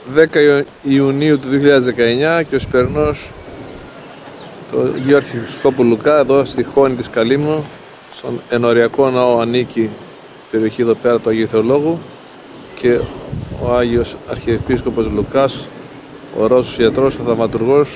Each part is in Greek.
10 Ιουνίου του 2019 και ο Σπερνός το Αγίου Αρχιεπισκόπου Λουκά εδώ στη Χώνη της Καλύμνου, στον ενοριακό ναό ανήκει η περιοχή εδώ πέρα του Αγίου Θεολόγου, και ο Άγιος Αρχιεπίσκοπος Λουκάς, ο Ρώσος ιατρός, ο θαυματουργός.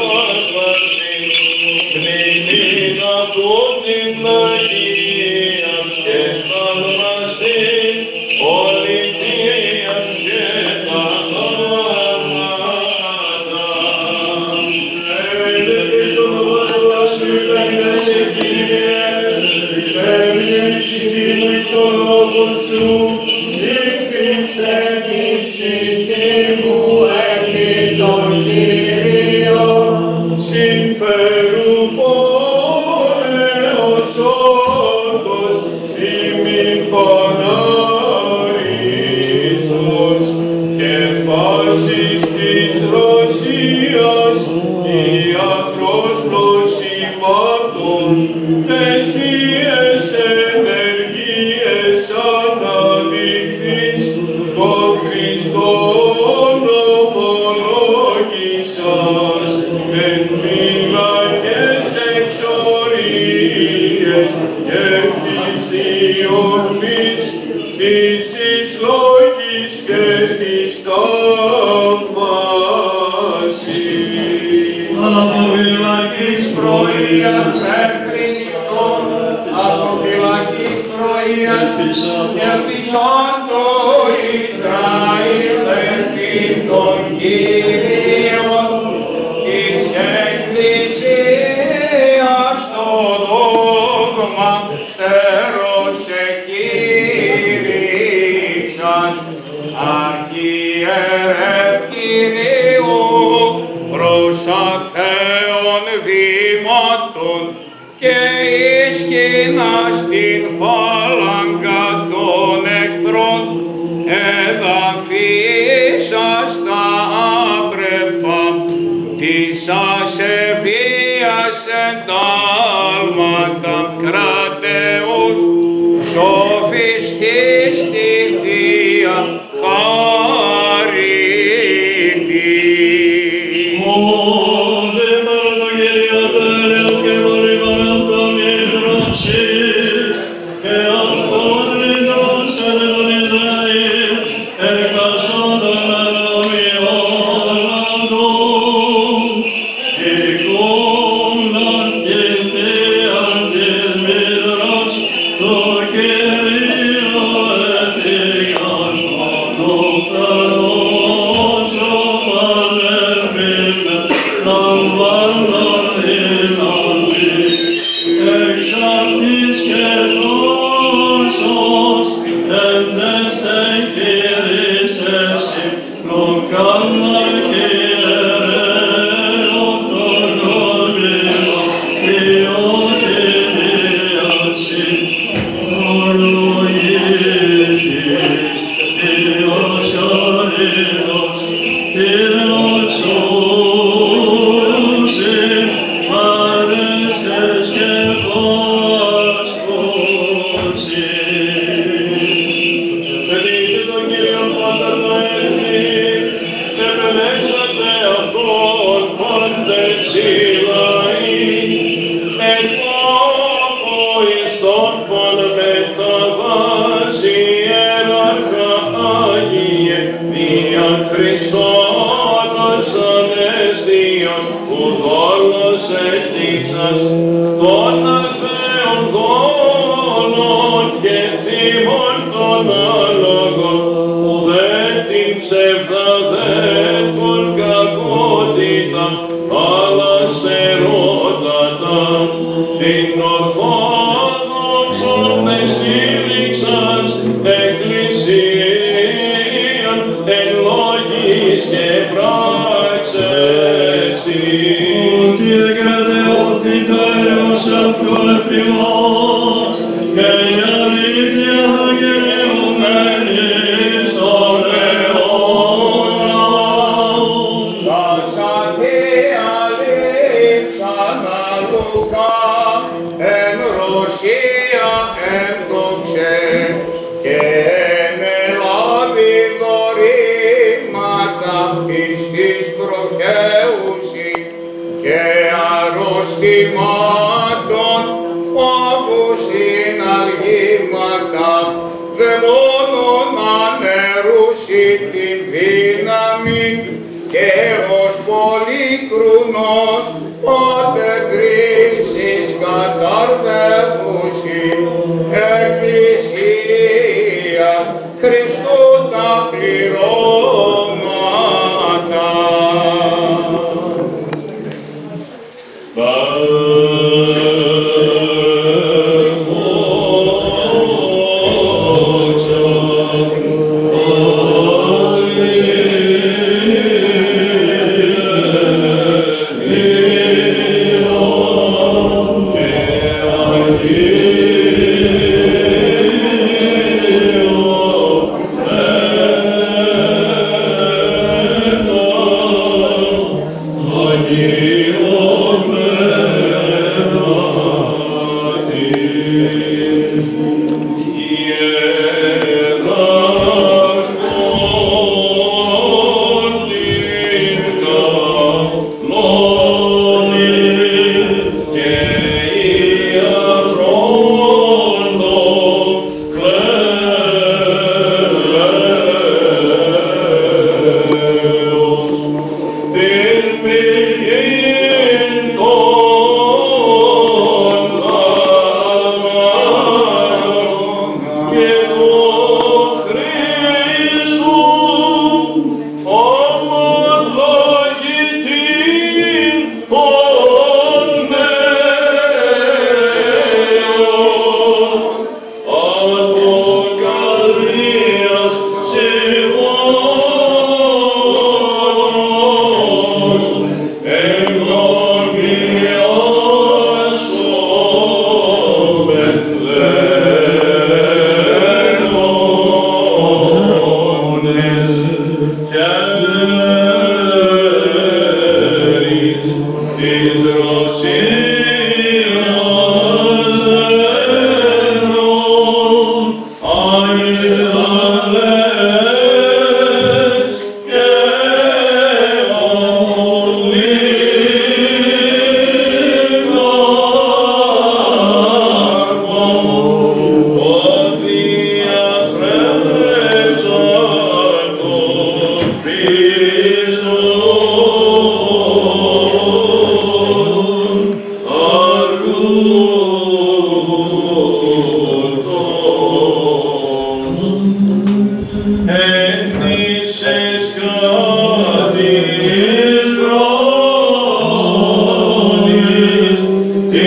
Πνεύμα του την Αγία ημάτων, αιστείες ενεργείες αναδειχθείς, το Χριστόν ομολόγησας, εν φυλακές εξορίες και της διωγμής, της εις λόγης και της θαυμάσης. Από φυλακής πρωίας μέχρι νυχτών, από φυλακής πρωίας ελπισόν το Ισραήλ επί των Κύριων της Εκκλησίας το δόγμα στέρωσε κήρυξαν αρχιερεύ Κυρίου προς αθέων βήματων και ίσκηνα στην φάλαγγα των εχθρών εδαφίσας τα άπρεπα της ασεβίας εντάλματα κρατεούς σοφιστής τη Θεία χαρίτη. Bye.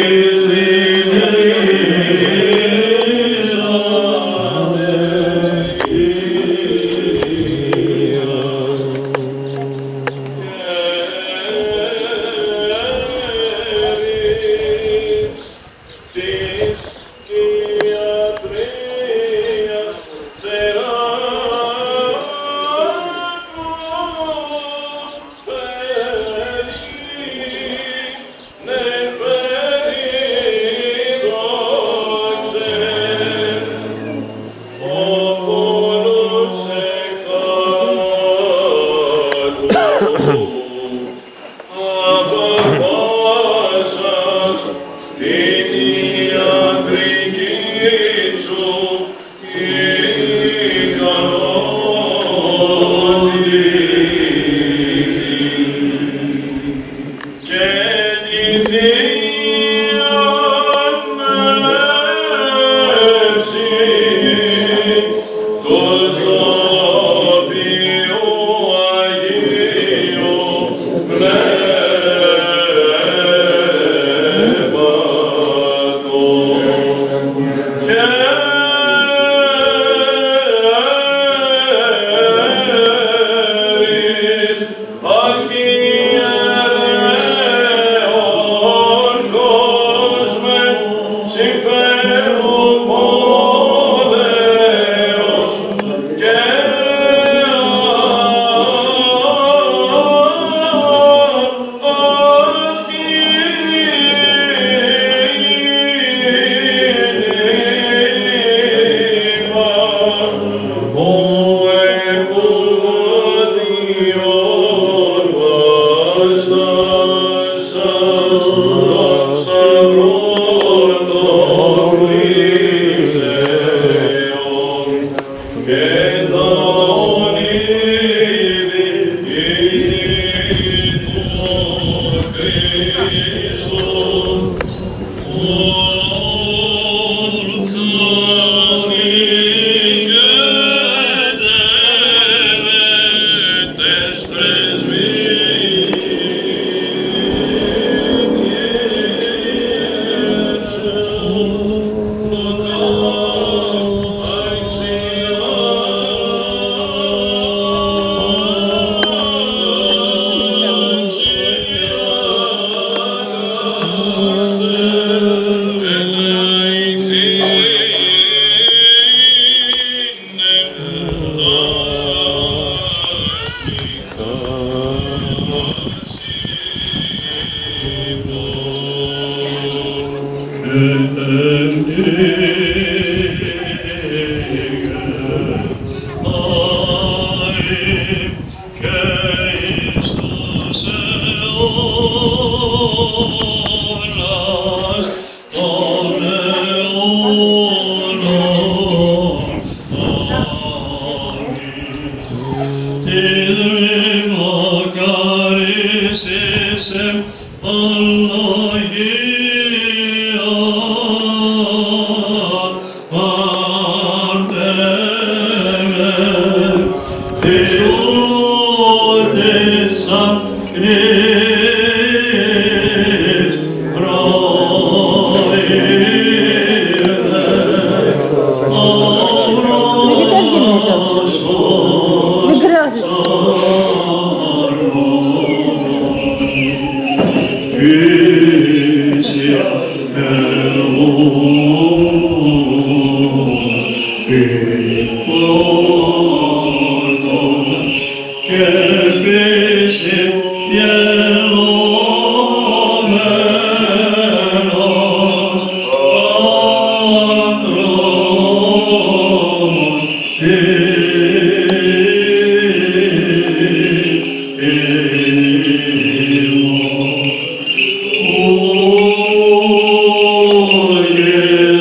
Oh, yeah.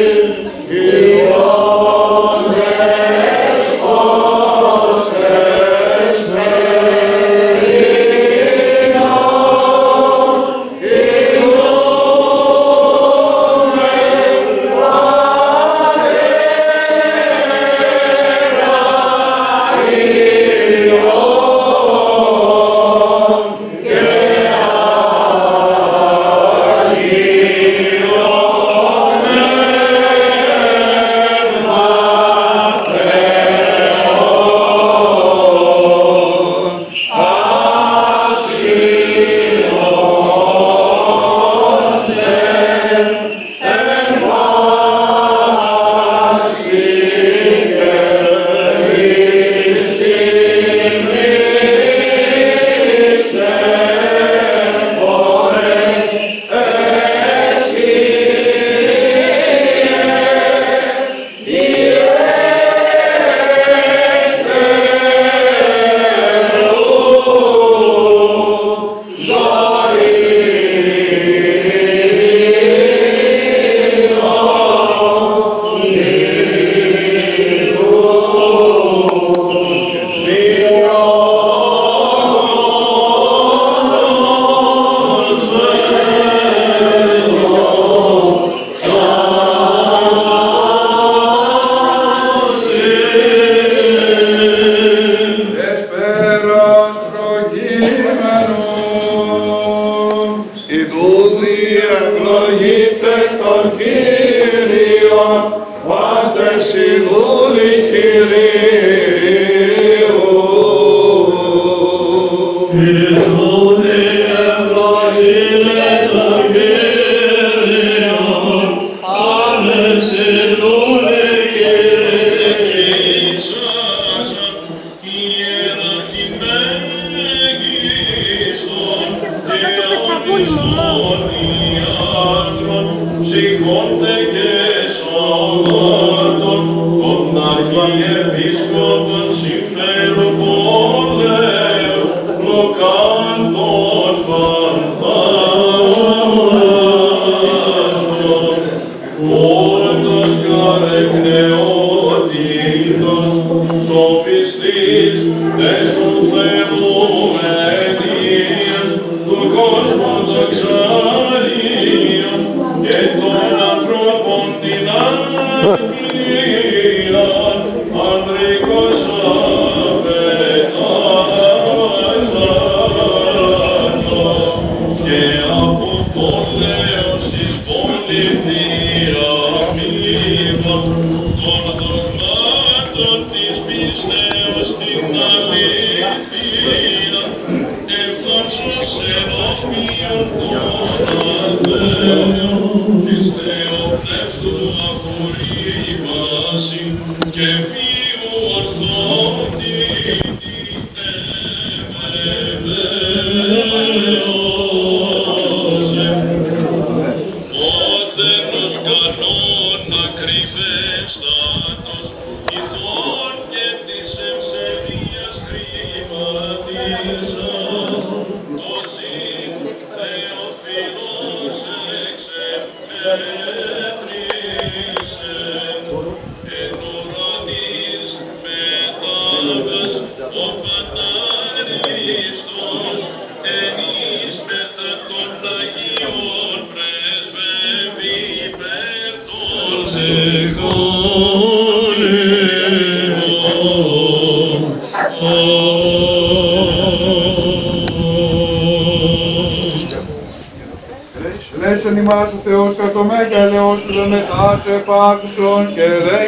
Ελέησον ημάς ο Θεός κατωμέ και ελεώσου μετά σε πάρξον και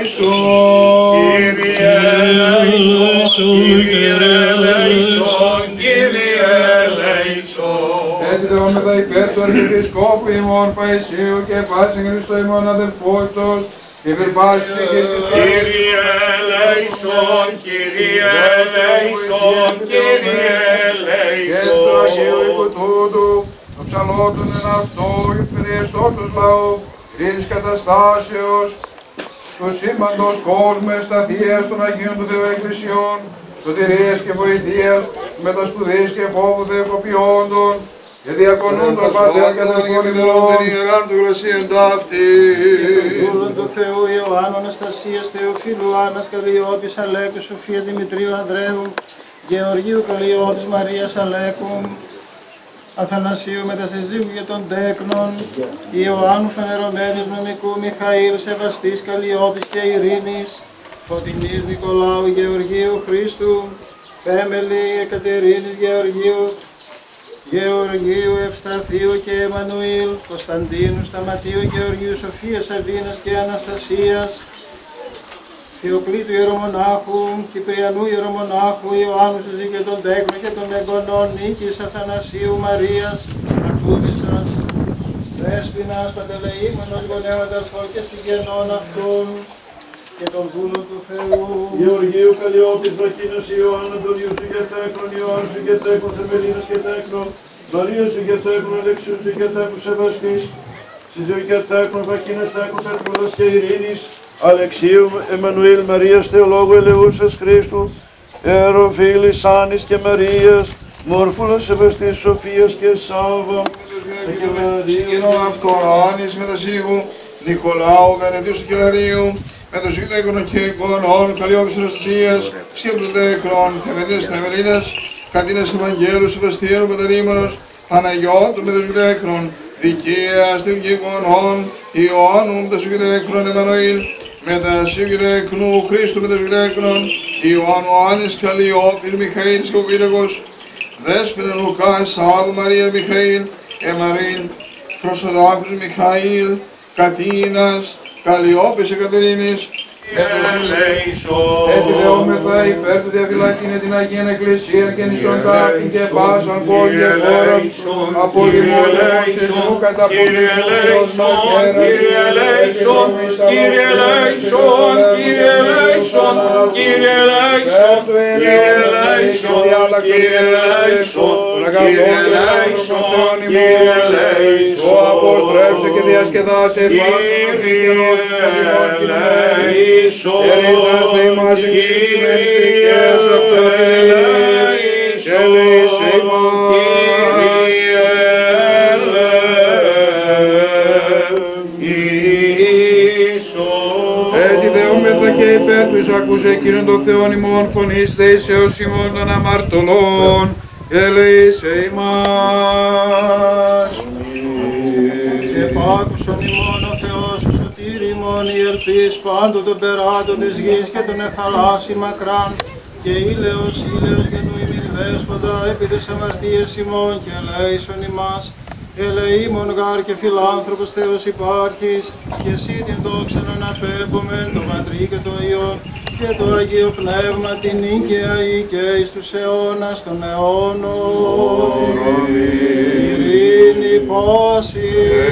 ελέησον. Κύριε ελέησον, Κύριε ελέησον, Κύριε ελέησον. Έτσι δεόμεθα υπέρ του Αρχιεπισκόπου ημών Παϊσίου και πάσιν Χριστό ημών αδελφότητος και υπερπάσης και Κύριε ελέησον, Κύριε ελέησον, Κύριε και στο Αγίου ελέησον. οίκου τούτου, το ψαλότον εν αυτό και περιεστός τους λαού, ειρήνης καταστάσεως, του σύμπαντος κόσμου ευσταθίας των Αγίων του Θεού Εκκλησιών, σωτηρίας και βοηθείας, μετασπουδής και φόβου θεοκοπιόντων, και διακονούν τον Πατέρα και τον Πολυμόν. Ιεράν του γλωσσίαν ταύτη. Θεού, Ιωάννου Αναστασίας, Θεοφίλου, Άννας Καλλιόπης, Αλέκου, Σοφίας Δημητρίου Ανδρέου, Γεωργίου Καλλιόπης, Μαρίας Αλέκου, Αθανασίου Μετασυζύγου και των Τέκνων, Ιωάννου Φανερωμένης Νομικού, Μιχαήλ Σεβαστής Καλλιόπης και Ειρήνης, Φωτεινής Νικολάου Γεωργίου Χρήστου, Φέμελη Εκατερίνης Γεωργίου Ευστραθίου και Εμμανουήλ, Κωνσταντίνου Σταματίου Γεωργίου Σοφίας Αδίνας και Αναστασίας, Θεοκλήτου Ιερομονάχου, Κυπριανού Ιερομονάχου, Ιωάννου Συζή και των Τέκνων και των Εγγονών, Νίκης Αθανασίου Μαρίας, Ακούβισσας, Δέσποινας, Παντελεήμονος, γονέων αδελφών και συγγενών αυτών, και τον δούλο του Θεού. Γεωργίου Καλλιόπης, Βακίνος Ιωάννου, Αντωνίου σου και Τέκνον, Ιωάννου σου και Τέκνον, Θεμελίνος και Τέκνον, Μαρία σου και Τέκνον, Αλεξίου σου και Τέκνον, Σεβαστής, Συζείου και Τέκνον, Βακίνος Τέκνον, Πετρούλας και Ειρήνης, Αλεξίου, Εμμανουήλ, Μαρίας Θεολόγου, Ελεούσας Χρήστου, Αεροφίλης, Άνης και Μαρίας, Μόρφουλος Σεβαστής, Σοφίας και Σάββα, Συγγενών αυτών, Άνης Μετασύγου, Νικολάου, Βενεδίου του Κελαρίου, με το Συγγενών Τέκνων και Εικόνων, Καλλιόπης Αναστασίας, Σκέπτους Τέκνων, Θεμελίνας, Κατίνας Ευαγγέλου, Σεβαστιέρου, Πατερήμονος, Παναγιώτου με το Συγγενών Τέκνων, Δικαίας των Εικόνων, Ιωάννου με το Συγγενών Τέκνων, Εμμανουήλ, με τα Συγγενών Τέκνου, Χρήστου με το Συγγενών Τέκνων, Ιωάννου Άνης Καλλιόπης, Μιχαήλ Σκοπίλεγος, Δέσποινα Λουκά, Σάββου Μαρία Μιχαήλ, Εμαρίν, Προσοδάκους Μιχαήλ, Κατίνας, Καλλιόπης Εκατερίνης, Επιβεβαιώμεθα υπέρ του διαφυλακίνε την Αγία Εκκλησία και νησών τάφην και πάσαν πόλη και χώρα από λιμόνιμος και σου κατά πολιτισμός μακέρα Κύριε ελέησον, Κύριε ελέησον, Κύριε ελέησον, Κύριε ελέησον, Κύριε ελέησον, Κύριε ελέησον, Κύριε ελέησον, Κύριε ελέησον, ο αποστρέψε και διασκεδάσε Ερίζαστε ημάς εξηγημένης δικαίας αυτοθυμής και λύσε ημάς. Έτσι δεόμεθα και υπέρ του εισακούσε εκείνον των Θεών ημών φωνής δεήσεως ημών των αμαρτωλών και λύσε ημάς. Και πάκουσον ημών ο Θεός ο σωτήρ ημών η ελπίς πάντων των περάτων της γης και των εθαλάσσι μακράν και ήλαιος γενού ημιν δέσποτα επί τες αμαρτίες ημών και ελέησον ημάς. Ελεήμων γάρ και φιλάνθρωπος Θεός υπάρχεις και εσύ την δόξαν αναπέμπομεν το Πατρί και το Υιό και το Αγίο Πνεύμα την νίκαια ή και εις τους αιώνας των αιώνων. Ειρήνη πάση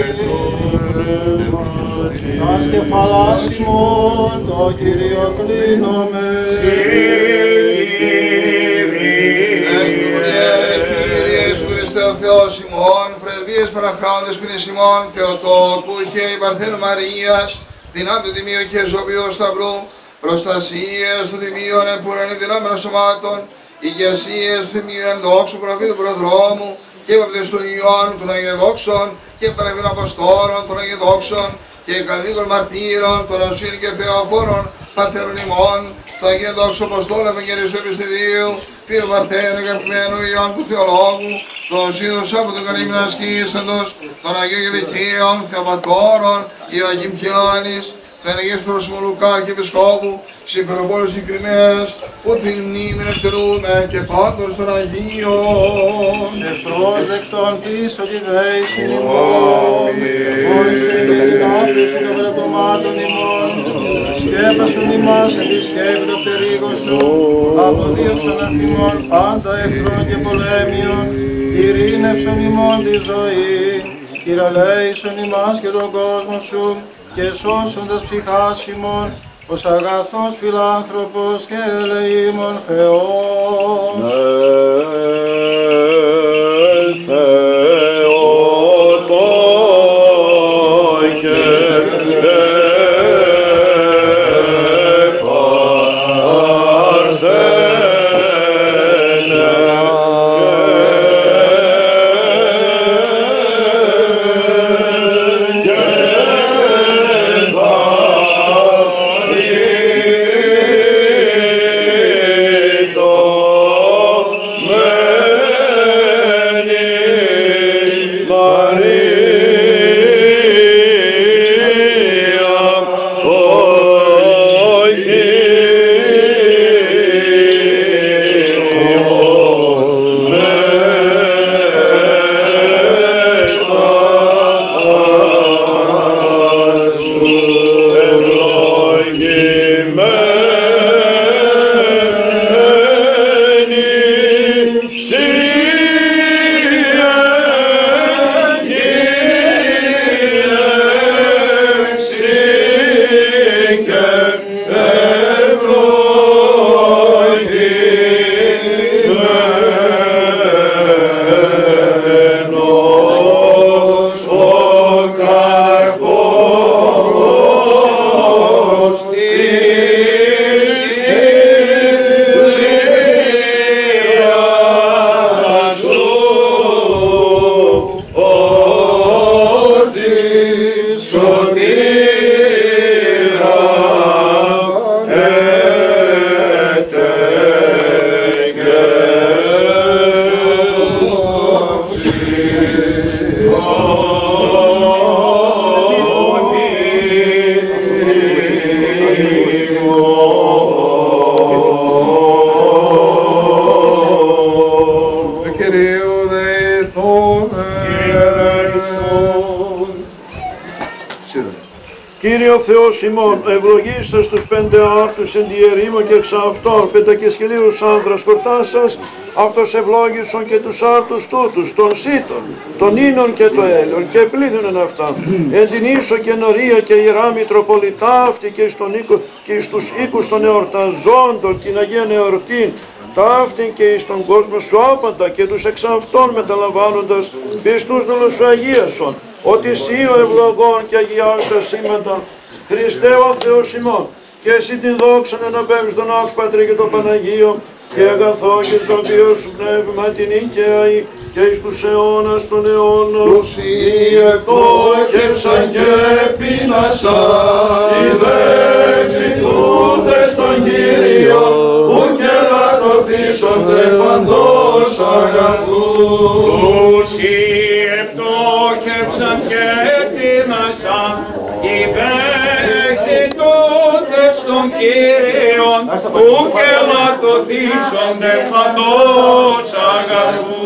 τας κεφαλάς ημών το Κύριο κλείνομαι. Ο Θεός ημών, πρεσβείες παραχάοντες ποινής ημών, Θεοτόκου και η Παρθένου Μαρίας, δυνάμει του Τιμίου και Ζωπιού Σταυρού, προστασίες του Τιμίου εμπουρανή δυνάμεων σωμάτων, ηγεσίες του Τιμίου ενδόξου προφήτου προδρόμου και βαπτιστού Ιωάννου των Αγιοδόξων και παραβίων Αποστόλων των Αγιοδόξων και καλλινίκων μαρτύρων των Οσύν και Θεοφόρων Πατέρων ημών, το Αγιοδόξο Αποστόλου Ευαγγελιστού Επιστηδίου, φίλου Παρθένου και Εμπλημένου Ιωάννου του Θεολόγου, των Οσύδων από τον Καλύμνα ασκήσαντος, των Αγίων και Δικαίων, Θεοπατώρων, Ιωαγήμ Πιάνης, των Αγίων Πρόσωπου Λουκάρ και Επισκόπου, συμφεροπόλους συγκεκριμένες, που την μνήμη εκτελούμε και πάντως των Αγίων. Ευπρόσδεκτον της ότι δέησιν ημών, φόησε και την άφηση των κρατωμάτων ημών, σκέπασον ημάς εν τη σκέπη το πτερίγος σου, αποδίωξον αφημών πάντα εχθρών και πολέμιων, ειρήνευσον ημών τη ζωή, κυραλέησον ημάς και τον κόσμο σου, και σώσοντας ψυχάς ημών, ως αγαθός φιλάνθρωπος και ελεήμων Θεός. Κύριε ο Θεός ημών, ευλογήσας τους πέντε άρτους εν τη ερήμο και εξ αυτών πεντακεσχυλίους άνδρας χορτάσας, αυτός ευλόγησον και τους άρτους τούτους, των σύτων, των ίνων και το έλαιον, και πλήθυνον αυτά. Εν την ίσο και νορία και ιερά Μητροπολιτά αυτή και εις τους οίκους των εορταζόντων την Αγία Εορτήν, ταύτην και εις τον κόσμο σου άπαντα και τους εξ αυτών μεταλαμβάνοντας πιστούς δούλους σου αγίασον, ότι εσύ ο ευλογών και αγιάζοντα σήματα, Χριστέ ο Θεός ημών, και εσύ την δόξα να αναπέμψεις τον Άξ Πατρί και τον Παναγίο, και αγαθό και το οποίο σου πνεύμα την οικαίη, και εις τους αιώνας των αιώνων. Λουσί επόκευσαν και πείνασαν, οι δεξιτούντες των Κύριων, ου και λατωθήσονται παντός αγαθού. Λουσί επόκευσαν και πείνασαν, οι δεξιτούντες των Κύριων, ου και λατωθήσονται παντός αγαθού.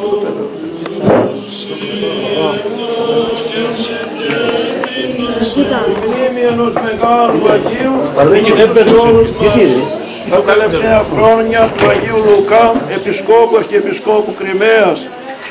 Η μνήμη ενός μεγάλου Αγίου στους όλους μας τα τελευταία χρόνια του Αγίου Λουκά, Επισκόπου και Επισκόπου Κριμαίας.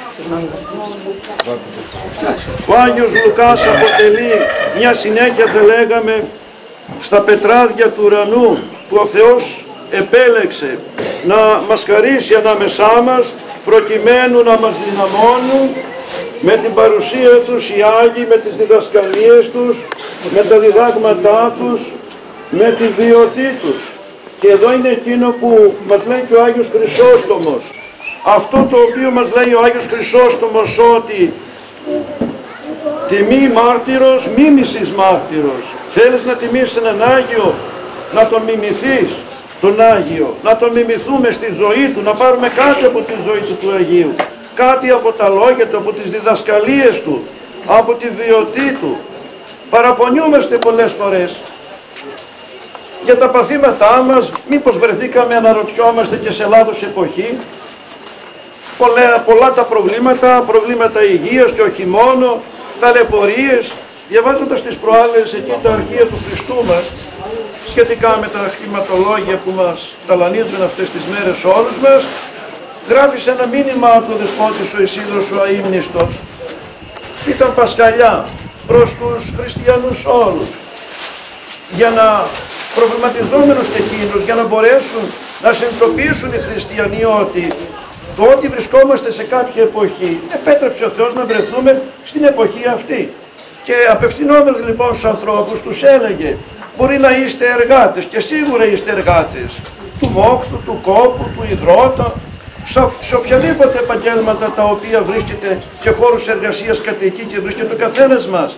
Ο Άγιος Λουκάς αποτελεί μια συνέχεια, θα λέγαμε, στα πετράδια του ουρανού που ο Θεός επέλεξε να μας χαρίσει ανάμεσά μας, προκειμένου να μας δυναμώνουν με την παρουσία τους οι Άγιοι, με τις διδασκαλίες τους, με τα διδάγματά τους, με τη βιωτή τους. Και εδώ είναι εκείνο που μας λέει και ο Άγιος Χρυσόστομος. Αυτό το οποίο μας λέει ο Άγιος Χρυσόστομος, ότι τιμή μάρτυρος, μίμησης μάρτυρος. Θέλεις να τιμήσεις έναν Άγιο, να τον μιμηθείς, τον Άγιο, να τον μιμηθούμε στη ζωή του, να πάρουμε κάτι από τη ζωή του Αγίου, κάτι από τα λόγια του, από τις διδασκαλίες του, από τη βιωτή του. Παραπονιούμαστε πολλές φορές για τα παθήματά μας, μήπως βρεθήκαμε, αναρωτιόμαστε, και σε λάθος εποχή. Πολλά τα προβλήματα υγείας και όχι μόνο, ταλαιπωρίες. Διαβάζοντας τις προάλλες εκεί τα αρχεία του Χριστού μας, σχετικά με τα κτηματολόγια που μας ταλανίζουν αυτές τις μέρες όλους μας, γράφει σε ένα μήνυμα του Δεσπότης ο Ισίδωρος ο Αείμνηστος. Ήταν Πασχαλιά προς τους χριστιανούς όλους, για να προβληματιζόμενος εκείνους, για να μπορέσουν να συνειδητοποιήσουν οι χριστιανοί ότι το ότι βρισκόμαστε σε κάποια εποχή επέτρεψε ο Θεός να βρεθούμε στην εποχή αυτή. Και απευθυνόμενος λοιπόν στους ανθρώπους τους έλεγε, μπορεί να είστε εργάτες, και σίγουρα είστε εργάτες του μόχθου, του κόπου, του υδρότα, σε οποιαδήποτε επαγγέλματα τα οποία βρίσκεται και χώρους εργασίας κατοικεί και βρίσκεται ο καθένας μας.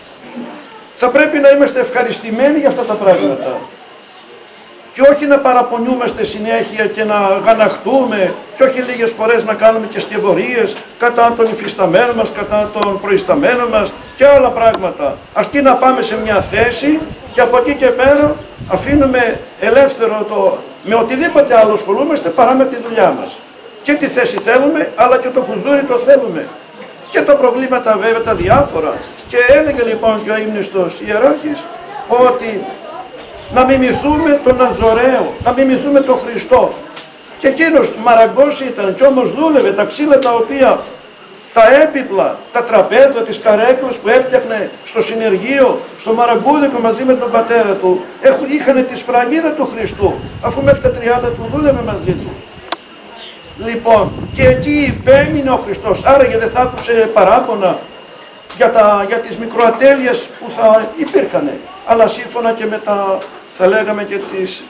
Θα πρέπει να είμαστε ευχαριστημένοι για αυτά τα πράγματα και όχι να παραπονιούμαστε συνέχεια και να γαναχτούμε και όχι λίγες φορές να κάνουμε και σκευωρίες κατά των υφισταμένων μας, κατά των προϊσταμένων μας και άλλα πράγματα. Αρκεί να πάμε σε μια θέση και από εκεί και πέρα αφήνουμε ελεύθερο με οτιδήποτε άλλο ασχολούμαστε παρά με τη δουλειά μας. Και τη θέση θέλουμε, αλλά και το κουζούρι το θέλουμε. Και τα προβλήματα βέβαια τα διάφορα. Και έλεγε λοιπόν και ο αείμνηστος ιεράρχης ότι να μιμηθούμε τον Ναζωραίο, να μιμηθούμε τον Χριστό. Και εκείνος μαραγκός ήταν και όμως δούλευε τα ξύλα τα οποία, τα έπιπλα, τα τραπέζια, τις καρέκλες που έφτιαχνε στο συνεργείο, στο Μαραγκούδικο μαζί με τον πατέρα του, είχαν τη σφραγίδα του Χριστού, αφού μέχρι τα 30 του δούλευε μαζί του. Λοιπόν, και εκεί υπέμεινε ο Χριστός, άραγε δεν θα άκουσε παράπονα για τις μικροατέλειες που θα υπήρχαν, αλλά σύμφωνα και με θα λέγαμε και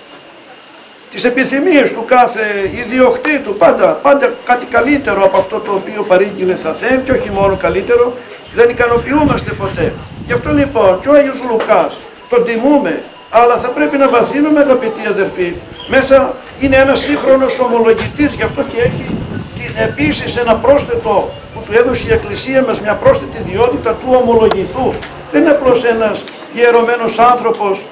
τις επιθυμίες του κάθε ιδιοκτήτου, πάντα κάτι καλύτερο από αυτό το οποίο παρήγγειλε θα θέλει και όχι μόνο καλύτερο, δεν ικανοποιούμαστε ποτέ. Γι' αυτό λοιπόν και ο Άγιος Λουκάς τον τιμούμε, αλλά θα πρέπει να βαθύνουμε, αγαπητοί αδερφοί, μέσα είναι ένας σύγχρονος ομολογητής, γι' αυτό και έχει επίσης ένα πρόσθετο που του έδωσε η Εκκλησία μας, μια πρόσθετη ιδιότητα του ομολογητού. Δεν είναι απλώς ένας ιερωμένος άνθρωπος,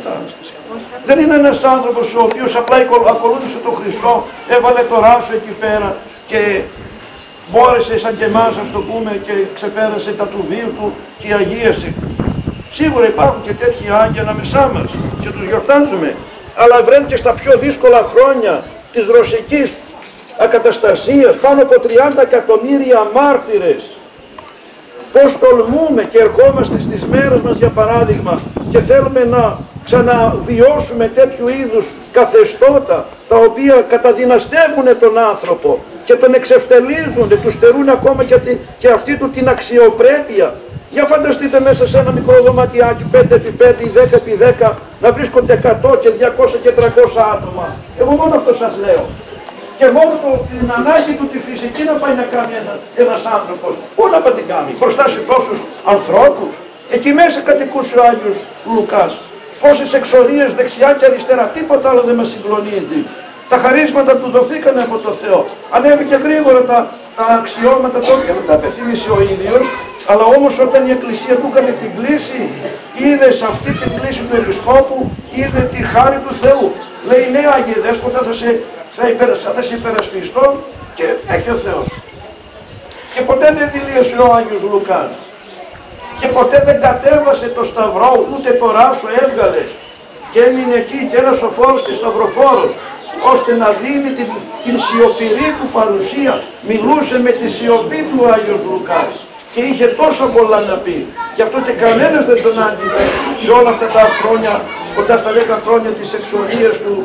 δεν είναι ένας άνθρωπος ο οποίος απλά ακολούθησε τον Χριστό, έβαλε το ράσο εκεί πέρα και μπόρεσε σαν και εμάς, ας το πούμε, και ξεπέρασε τα του βίου του και αγίασε. Σίγουρα υπάρχουν και τέτοιοι Άγιοι ανάμεσά μας και τους γιορτάζουμε. Αλλά βρέθηκε στα πιο δύσκολα χρόνια της ρωσικής ακαταστασίας, πάνω από 30 εκατομμύρια μάρτυρες. Πώς τολμούμε και ερχόμαστε στις μέρες μας, για παράδειγμα, και θέλουμε να ξαναβιώσουμε τέτοιου είδους καθεστώτα, τα οποία καταδυναστεύουν τον άνθρωπο και τον εξευτελίζουν, του στερούν ακόμα και αυτή του την αξιοπρέπεια. Για φανταστείτε μέσα σε ένα μικρό δωματιάκι 5x5 ή 10x10 να βρίσκονται 100 και 200 και 300 άτομα. Εγώ μόνο αυτό σας λέω. Και μόνο την ανάγκη του τη φυσική να πάει να κάνει ένας άνθρωπος. Πού να πάει την κάνει, μπροστά σε τόσους ανθρώπους. Εκεί μέσα κατοικούσε ο Άγιος Λουκάς. Πόσες εξορίες δεξιά και αριστερά, τίποτα άλλο δεν μας συγκλονίζει. Τα χαρίσματα του δοθήκανε από το Θεό. Ανέβηκε γρήγορα τα αξιώματα, τα οποία δεν τα απευθύμισε ο ίδιος, αλλά όμως όταν η Εκκλησία του έκανε την κλήση, είδε σε αυτή την κλήση του Επισκόπου, είδε τη χάρη του Θεού. Λέει, ναι Άγιε Δέσποτα, θα σε υπερασπιστώ και έχει ο Θεός. Και ποτέ δεν δηλίασε ο Άγιος Λουκάς. Και ποτέ δεν κατέβασε το σταυρό, ούτε το ράσο έβγαλε. Και έμεινε εκεί και ένας σοφόρος και σταυροφόρος, ώστε να δίνει την σιωπηρή του παρουσία. Μιλούσε με τη σιωπή του Άγιος Λουκάς και είχε τόσα πολλά να πει. Γι' αυτό και κανένας δεν τον άντυχε σε όλα αυτά τα χρόνια, κοντά στα 10 χρόνια της εξορίας του,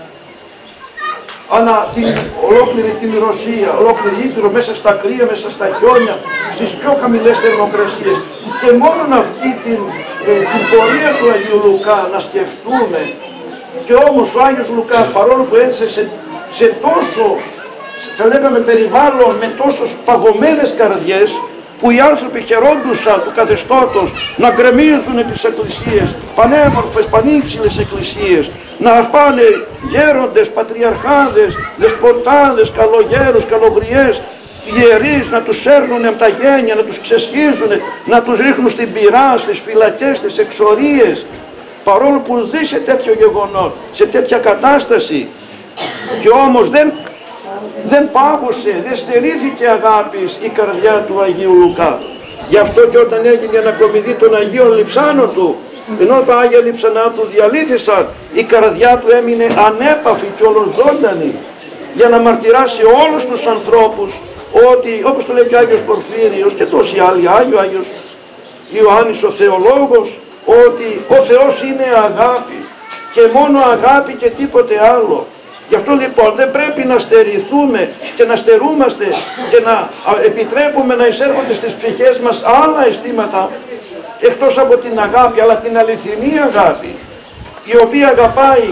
ανά ολόκληρη την Ρωσία, ολόκληρη Ήπειρο, μέσα στα κρύα, μέσα στα χιόνια, στις πιο χαμηλές θερμοκρασίες. Και μόνο αυτή την πορεία του Αγίου Λουκά να σκεφτούμε. Και όμως ο Άγιος Λουκάς, παρόλο που έζησε σε τόσο, θα λέγαμε, περιβάλλον με τόσο παγωμένες καρδιές, που οι άνθρωποι χαιρόντουσαν του καθεστώτος να γκρεμίζουν τις εκκλησίες, πανέμορφες, πανύψηλες εκκλησίες, να πάνε γέροντες, πατριαρχάδες, δεσποτάδες, καλογέρους, καλογριές, ιερείς, να τους σέρνουν από τα γένια, να τους ξεσχίζουν, να τους ρίχνουν στην πυρά, στις φυλακές, στις εξορίες, παρόλο που ζει σε τέτοιο γεγονός, σε τέτοια κατάσταση. Και όμως δεν πάγωσε, δεν στερήθηκε αγάπης η καρδιά του Αγίου Λουκά. Γι' αυτό και όταν έγινε η ανακομιδή των Αγίων Λειψάνων του, ενώ τα Άγια Λειψανά του διαλύθησαν, η καρδιά του έμεινε ανέπαφη και ολοζώντανη, για να μαρτυράσει όλους τους ανθρώπους ότι, όπως το λέει και ο Άγιος Πορφύριος και τόσοι άλλοι, ο Άγιος Ιωάννης ο Θεολόγος, ότι ο Θεός είναι αγάπη και μόνο αγάπη και τίποτε άλλο. Γι' αυτό λοιπόν δεν πρέπει να στερηθούμε και να στερούμαστε και να επιτρέπουμε να εισέρχονται στις ψυχές μας άλλα αισθήματα εκτός από την αγάπη, αλλά την αληθινή αγάπη, η οποία αγαπάει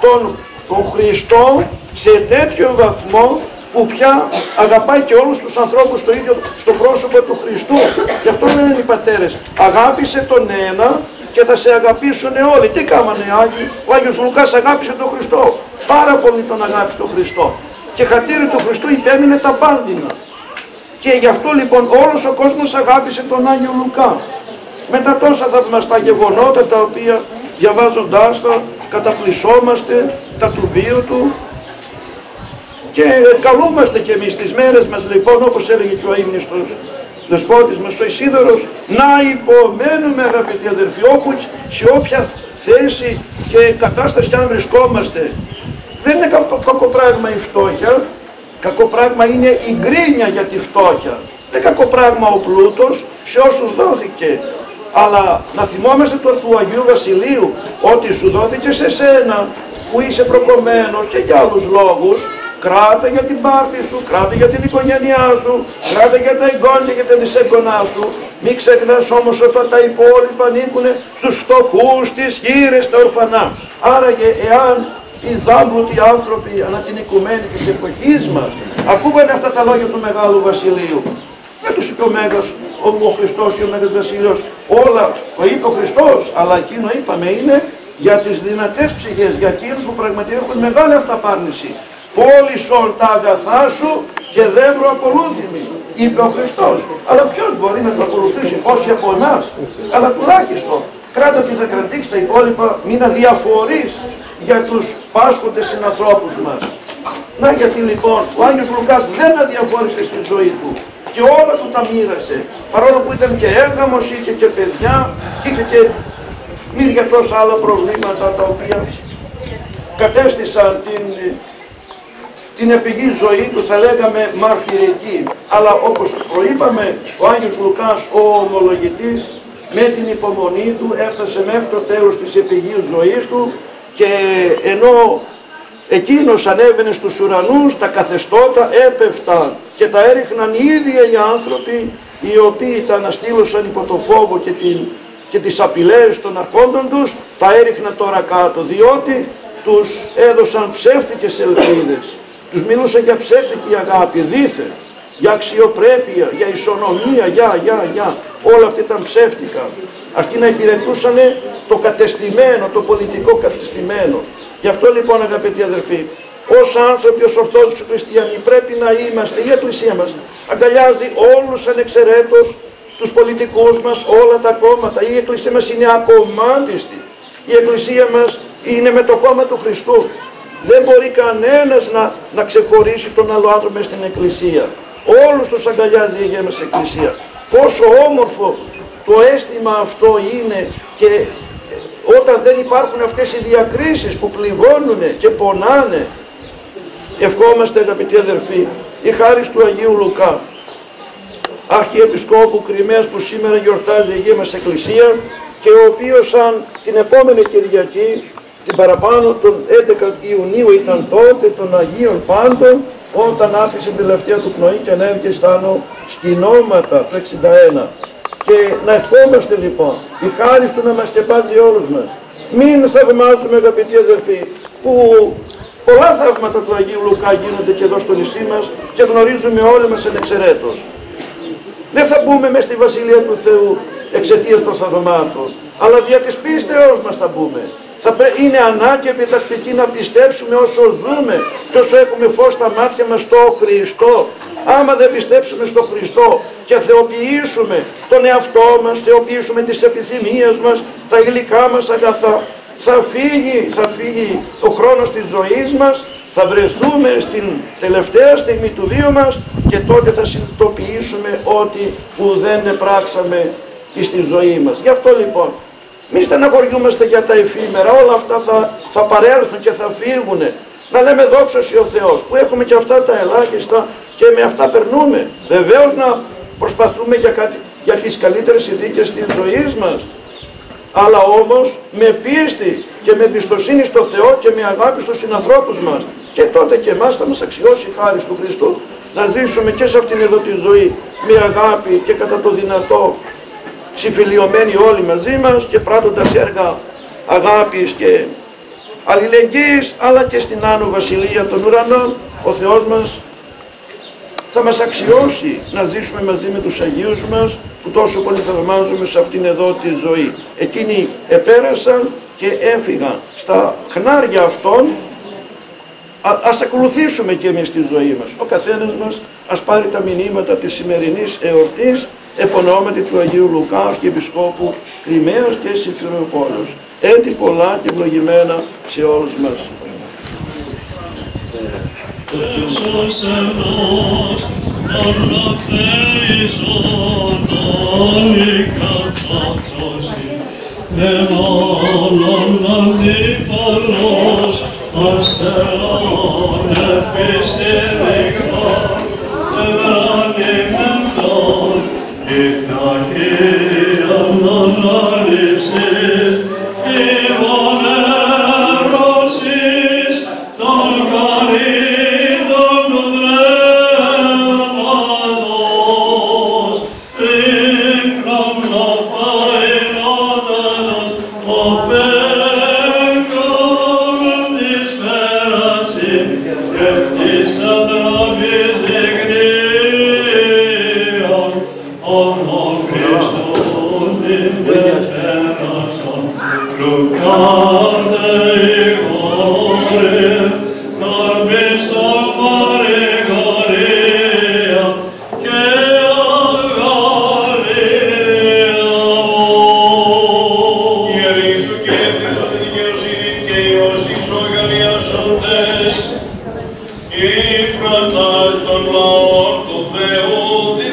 τον Χριστό σε τέτοιο βαθμό που πια αγαπάει και όλους τους ανθρώπους το ίδιο στο πρόσωπο του Χριστού. Γι' αυτό λένε οι πατέρες, αγάπησε τον ένα και θα σε αγαπήσουν όλοι. Τι κάμανε οι Άγιοι? Ο Άγιος Λουκάς αγάπησε τον Χριστό. Πάρα πολύ τον αγάπησε τον Χριστό. Και χατήρι του Χριστού υπέμεινε τα πάνδυνα. Και γι' αυτό λοιπόν όλος ο κόσμος αγάπησε τον Άγιο Λουκά. Μετά τόσα θαυμαστά γεγονότα τα οποία διαβάζοντάς τα καταπλησόμαστε τα του βίου του. Και καλούμαστε και εμείς τις μέρες μας λοιπόν, όπως έλεγε και ο αείμνηστος Δεσπότης μας ο Ισίδωρος, να υπομένουμε αγαπητοί αδερφοί, όπου σε όποια θέση και κατάσταση κι αν βρισκόμαστε. Δεν είναι κακό πράγμα η φτώχεια, κακό πράγμα είναι η γκρίνια για τη φτώχεια. Δεν κακό πράγμα ο πλούτος σε όσους δόθηκε. Αλλά να θυμόμαστε του Αγίου Βασιλείου ότι σου δόθηκε σε σένα που είσαι προκομμένος και για άλλους λόγους. Κράτα για την πάρτη σου, κράτα για την οικογένειά σου, κράτα για τα εγγόνια και τα δυσέγγονά σου. Μην ξεχνάς όμως ότι τα υπόλοιπα ανήκουν στους φτωχούς, τις χήρες, τα ορφανά. Άραγε εάν οι δάμπλουτοι άνθρωποι ανά την οικουμένη της εποχής μας ακούγανε αυτά τα λόγια του Μεγάλου Βασιλείου, δεν τους είπε ο Μέγας, ο Χριστός ή ο Μέγας Βασίλειος, όλα το είπε ο Χριστός, αλλά εκείνο είπαμε είναι για τις δυνατές ψυχές, για εκείνους που πραγματικά έχουν μεγάλη αυταπάρνηση. Πώλησον τα αγαθά σου και δέμπρο ακολούθημη, είπε ο Χριστός. Αλλά ποιος μπορεί να το ακολουθήσει, πόσοι από εμάς? Αλλά τουλάχιστον κράτα και θα κρατήσεις τα υπόλοιπα, μην αδιαφορείς για τους πάσχοντες συνανθρώπους μας. Να γιατί λοιπόν ο Άγιος Λουκάς δεν αδιαφόρησε στη ζωή του και όλα του τα μοίρασε, παρόλο που ήταν και έργαμος, είχε και παιδιά, είχε και μη για τόσα άλλα προβλήματα τα οποία κατέστησαν την επιγή ζωή του, θα λέγαμε μαρτυρική. Αλλά όπως προείπαμε, ο Άγιος Λουκάς, ο ομολογητής, με την υπομονή του έφτασε μέχρι το τέλος της επιγής ζωής του, και ενώ εκείνος ανέβαινε στους ουρανούς, τα καθεστώτα έπεφταν και τα έριχναν οι ίδιοι οι άνθρωποι οι οποίοι τα αναστήλωσαν υπό το φόβο και τις απειλές των αρχόντων τους, τα έριχναν τώρα κάτω, διότι τους έδωσαν ψεύτικες ελπίδες. Τους μιλούσαν για ψεύτικη αγάπη, δήθεν, για αξιοπρέπεια, για ισονομία, όλα αυτά ήταν ψεύτικα. Αυτοί να υπηρετούσαν το κατεστημένο, το πολιτικό κατεστημένο. Γι' αυτό λοιπόν, αγαπητοί αδερφοί, ως άνθρωποι, ως Ορθόδοξοι Χριστιανοί, πρέπει να είμαστε, η Εκκλησία μας αγκαλιάζει όλους ανεξαιρέτως, τους πολιτικούς μας, όλα τα κόμματα. Η Εκκλησία μας είναι ακομμάτιστη. Η Εκκλησία μας είναι με το κόμμα του Χριστού. Δεν μπορεί κανένας να ξεχωρίσει τον άλλο άνθρωπο μες στην Εκκλησία. Όλους τους αγκαλιάζει η Αγία μας Εκκλησία. Πόσο όμορφο το αίσθημα αυτό είναι, και όταν δεν υπάρχουν αυτές οι διακρίσεις που πληγώνουν και πονάνε. Ευχόμαστε, αγαπητοί αδερφοί, η χάρις του Αγίου Λουκά, Αρχιεπισκόπου Κριμαίας, που σήμερα γιορτάζει η Αγία μας Εκκλησία, και ο οποίος σαν την επόμενη Κυριακή, την παραπάνω, τον 11 Ιουνίου ήταν τότε, των Αγίων Πάντων, όταν άφησε την τελευταία του πνοή και ανέβηκε στα άνω σκηνώματα το 61. Και να ευχόμαστε λοιπόν η χάρις του να μας σκεπάζει όλους μας. Μην θαυμάζουμε, αγαπητοί αδελφοί, που πολλά θαύματα του Αγίου Λουκά γίνονται και εδώ στο νησί μας και γνωρίζουμε όλοι μας ανεξαιρέτως. Δεν θα μπούμε μες στη Βασιλεία του Θεού εξαιτίας των θαυμάτων, αλλά δια της πίστεώς μας θα μπούμε. Είναι ανάγκη επιτακτική να πιστέψουμε όσο ζούμε και όσο έχουμε φως στα μάτια μας στο Χριστό. Άμα δεν πιστέψουμε στο Χριστό και θεοποιήσουμε τον εαυτό μας, θεοποιήσουμε τις επιθυμίες μας, τα υλικά μας αγαθά, θα φύγει ο χρόνος της ζωής μας, θα βρεθούμε στην τελευταία στιγμή του βίου μας και τότε θα συνειδητοποιήσουμε ότι ουδέν πράξαμε στη ζωή μας. Γι' αυτό λοιπόν, μη στεναχωριούμαστε για τα εφήμερα, όλα αυτά θα παρέλθουν και θα φύγουν. Να λέμε δόξα ο Θεός, που έχουμε και αυτά τα ελάχιστα και με αυτά περνούμε. Βεβαίως να προσπαθούμε για τις καλύτερες συνθήκες της ζωής μας, αλλά όμως με πίστη και με εμπιστοσύνη στο Θεό και με αγάπη στους συνανθρώπους μας. Και τότε και εμάς θα μας αξιώσει η χάρις του Χριστού να ζήσουμε και σε αυτήν εδώ τη ζωή με αγάπη και κατά το δυνατό συμφιλιωμένοι όλοι μαζί μας και πράττοντας έργα αγάπης και αλληλεγγύης, αλλά και στην Άνω Βασιλεία των Ουρανών ο Θεός μας θα μας αξιώσει να ζήσουμε μαζί με τους Αγίους μας που τόσο πολύ θαυμάζουμε σε αυτήν εδώ τη ζωή. Εκείνοι επέρασαν και έφυγαν στα χνάρια αυτών. Ας ακολουθήσουμε και εμείς τη ζωή μας. Ο καθένας μας ας πάρει τα μηνύματα της σημερινής εορτής επ' ονόματι του Αγίου Λουκά, Αρχιεπισκόπου Κριμαίας και Συμφιρουπόλεως. Έτη πολλά και ευλογημένα σε όλους μας.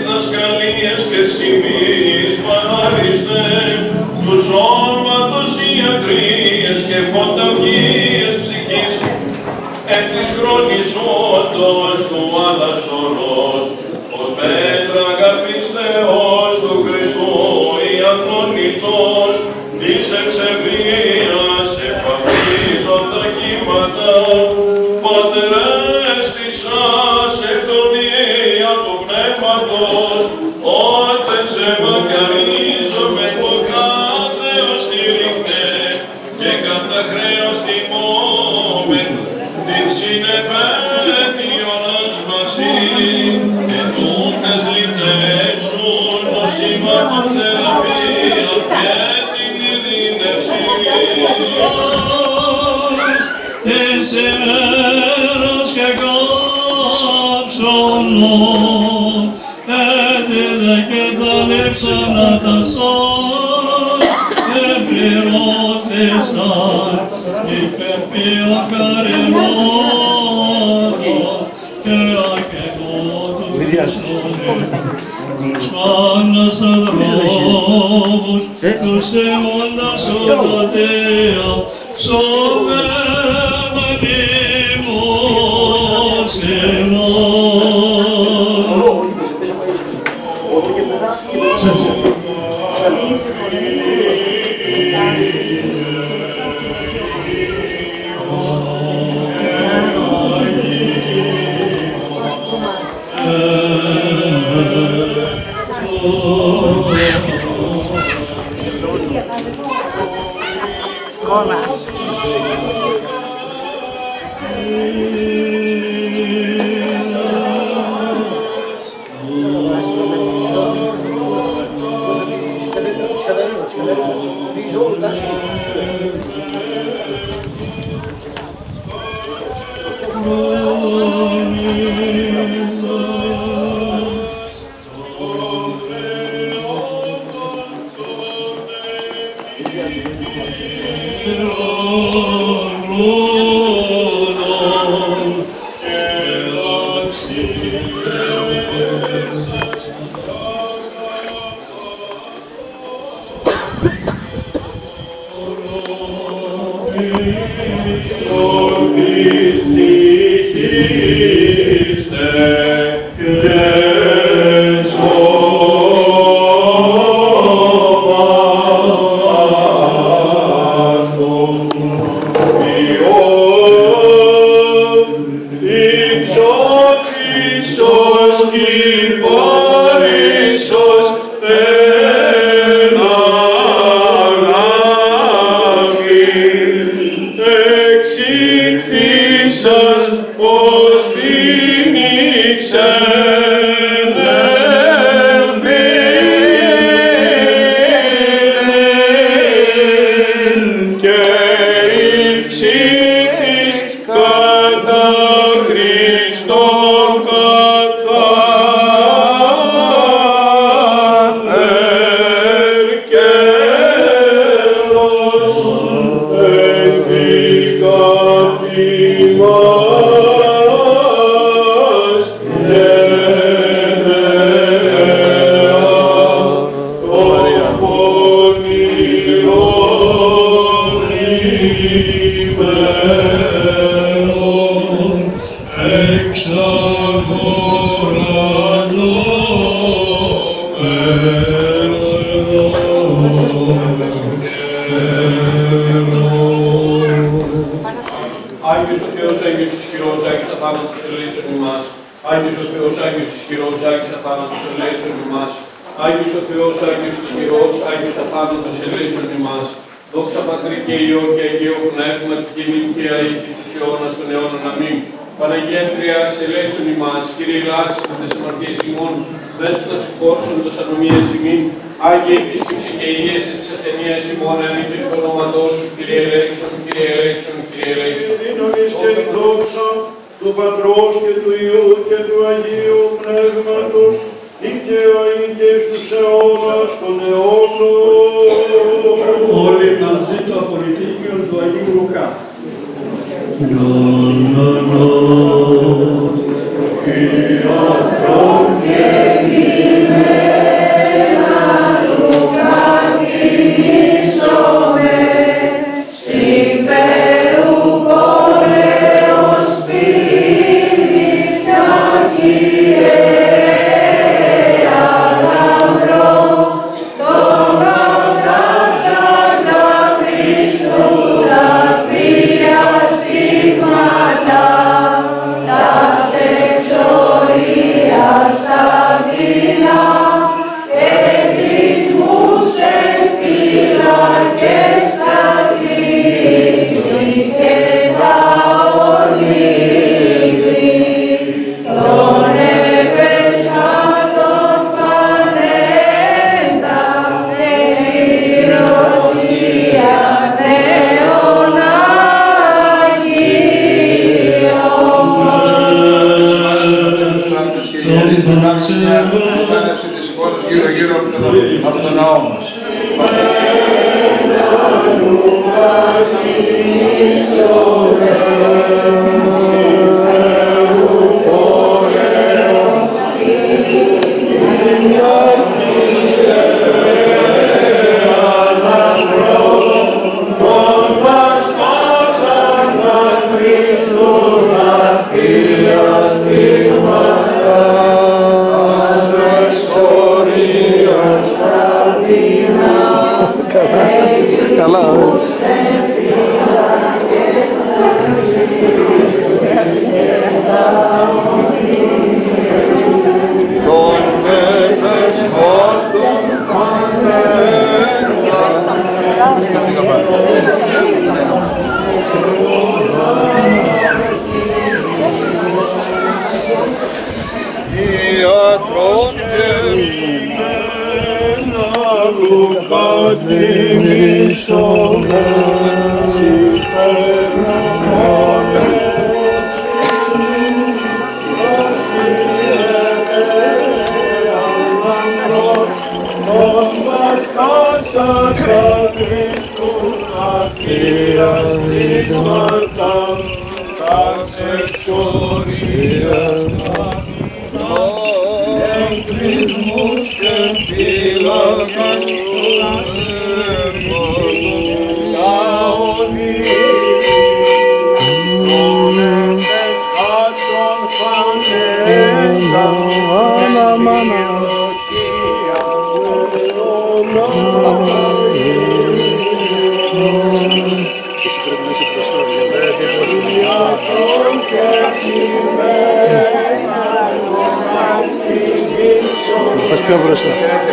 Του σώματος ψυχολογίες και φωταγίες ψυχής, εν της χρόνης όντως του αναστορός, ως πέτρα αγαπής Θεός του Χριστού, η αγνονητός της εξεβίας επαφίζοντα κύματα, πατερές της σας ευτονία του πνεύματος, όθεν σε μακαρίζομαι το κάθε ως στηριχτέ και κατά χρέος τιμόμεν την συνεπέτειονας μαζί, εν ούτες λυτέσουν το σήμα των θεραπείων και την ειρήνευση. Της ημέρας και καύσωνον, έτηδε και τα λείψανα τα σών, επληρώθησαν υπερφύων καρυμάτων και αρκετών του Χριστού. Τους πάντας ανθρώπους, τους τιμώντας ουδατία, σοβέμεν ημός Άγιος ο Θεός, Άγιος ισχυρός, Άγιος αθάνατος ελέησον ημάς. Άγιος ο Θεός, Άγιος ισχυρός, Άγιος αθάνατος ελέησον ημάς. Άγιος ο Θεός, Άγιος ισχυρός, Άγιος αθάνατος ελέησον ημάς. Δόξα Πατρί και Υιό και Αγίο Πνεύμα του Κινήμου και αείτης τους αιώνας των αιώνων. Αμήν. Παναγία Τριάς ελέησον ημάς. Κύριε ελάσεις με τις αμαρτίες ημών, δέσποτας συγχώρσον τος ανομίας ημίν. Άγιε επίσκεψη και υγίαση της ασθενείας ημών, ανήκει το όνοματός σου, Κύριε ελέησον, Κύριε ελέησον, Κύριε ελέησον. Δύναμις και η δόξα του Πατρός και του Υιού και του Αγίου Πνεύματος, νίκαια και στους αιώνας των αιώνων. Όλοι μαζί στο απολυτίκιο του Αγίου Λουκά. Στην ναό μας. Καλά. Πας πιο μπροστά.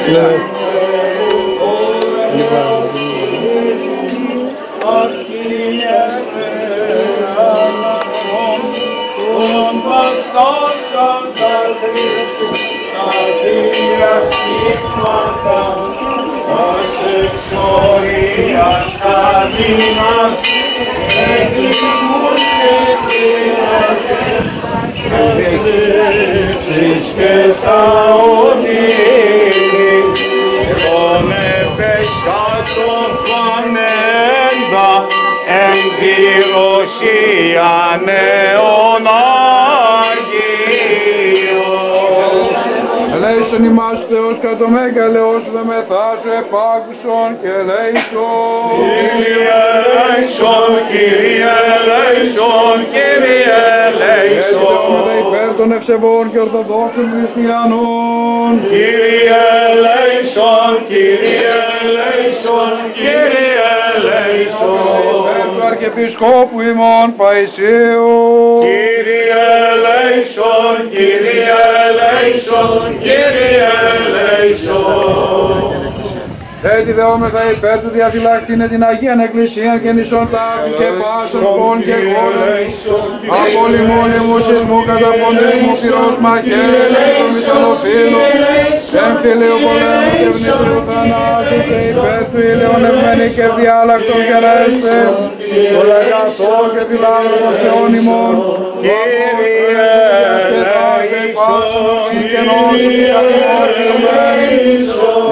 Ελέησον ημάς Θεός κατ' το μέγαλεός δε μεθάσου επάκουσον και ελέησον. Κύριε ελέησον, Κύριε ελέησον, Κύριε ελέησον. Και υπέρ των ευσεβών και ορθοδόξων χριστιανών. Κύριε ελέησον, Κύριε ελέησον, Κύριε ελέησον. Υπέρ του Αρχιεπισκόπου ημών Παϊσίου. Κύριε ελέησον, Κύριε ελέησον, Κύριε ελέησον. Έτσι δεόμεθα υπέρ του διαφυλακτήνε την Αγίαν Εκκλησίαν και νησόν τάφη και πάσων πόν και κόλων. Από λιμόνιμου σεισμού, καταποντισμού, πυρός μαχαίρες, και των μυστολοφύλων, εμφυλίου πολέμου και ευνήτριου θανάτου και υπέρ του ηλαιονευμένη και διάλακτον και ρέστε, το λαγαθό και φιλάνθρωπο Θεόν ημών, Κύριε ελέησον, Κύριε ελέησον,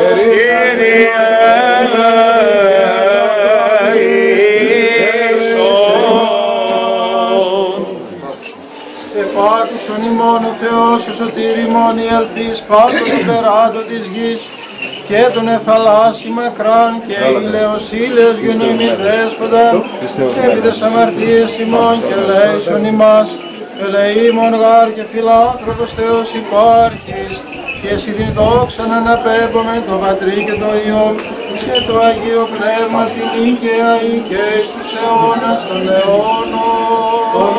Επάκουσον ημών ο Θεός, ο σωτήρ ημών η ελπίς πάντων τον περάτο της γης και τον εθαλάσσι μακράν και ηλαίος ήλαιος γενοήμην δέσποτα και επί τες αμαρτίες ημών και ελέησον ημάς ελεήμων γάρ και φιλάνθρωπος Θεός υπάρχεις και εσύ την δόξα να αναπέμπομεν το Πατρί και το Υιό και το Αγίο Πνεύμα την νίκαια ή και εις τους αιώνας των αιώνων.